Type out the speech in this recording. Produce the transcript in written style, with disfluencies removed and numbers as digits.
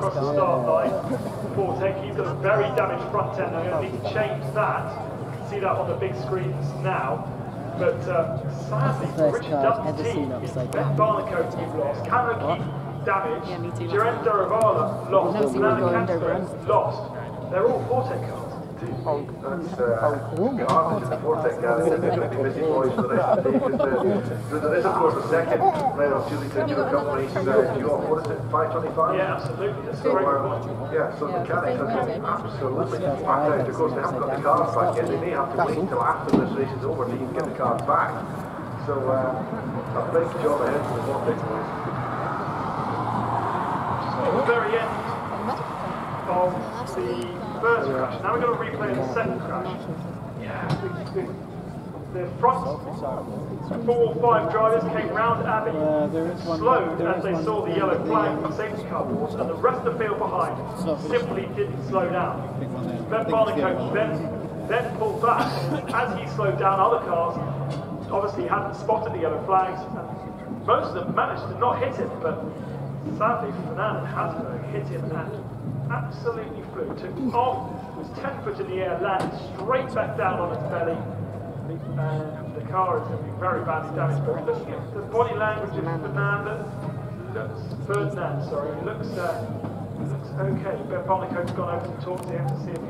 across the start line. Forte, he's got a very damaged front end. I'm going to need to change that. You can see that on the big screens now. But sadly, for Richard Dutton's team, it's Ben Barnicoat who lost, Cameron damaged, Jerome Duravala lost, Fernando Castro lost. They're all Forte cars. That's the Forte car. They're going to be busy boys for the rest of the day. There is, of course, a second Renault Chile to do a couple races. What is it, 525? Yeah, absolutely. That's the right point. Yeah, so the mechanics are getting absolutely packed out. Of course, they haven't got the cars back yet. They may have to wait until after this race is over to even get the cars back. So, a big job ahead for the Forte boys. At the very end of the first crash. Now we're going to replay the second crash. Yeah, the front 4 or 5 drivers came round Abbey, slowed as they saw the yellow flag from the safety car board, and the rest of the field behind simply didn't slow down. Ben Barnicoat then pulled back, and as he slowed down, other cars obviously hadn't spotted the yellow flags, and most of them managed to not hit him, but sadly Fernando Castro hit him and absolutely flew, took off, was 10 foot in the air, landed straight back down on its belly, and the car is going to be very badly damaged. But looking at the body language of Ferdinand, sorry, he looks okay. Ben Barnicoat's gone over to talk to him to see if